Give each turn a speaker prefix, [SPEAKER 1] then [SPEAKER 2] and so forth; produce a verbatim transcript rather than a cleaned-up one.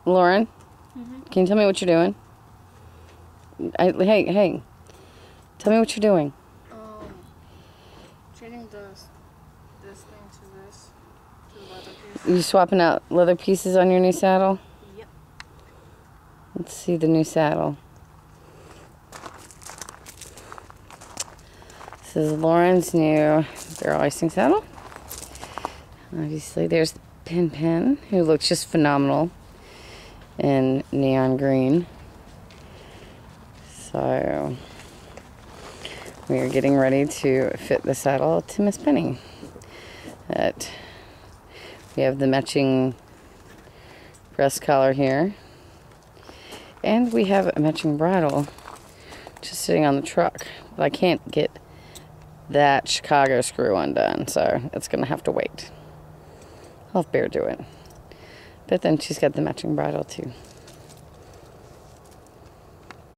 [SPEAKER 1] Lauren, mm-hmm. Can you tell me what you're doing? I, hey, hey, tell me what you're doing.
[SPEAKER 2] Um, changing this, this thing to this, to the leather piece.
[SPEAKER 1] You swapping out leather pieces on your new saddle?
[SPEAKER 2] Yep.
[SPEAKER 1] Let's see the new saddle. This is Lauren's new barrel racing saddle. Obviously, there's Pin Pin, who looks just phenomenal in neon green. So, we are getting ready to fit the saddle to Miss Penny. That we have the matching breast collar here. And we have a matching bridle just sitting on the truck. But I can't get that Chicago screw undone, so it's going to have to wait. I'll have Bear do it. But then she's got the matching bridle too.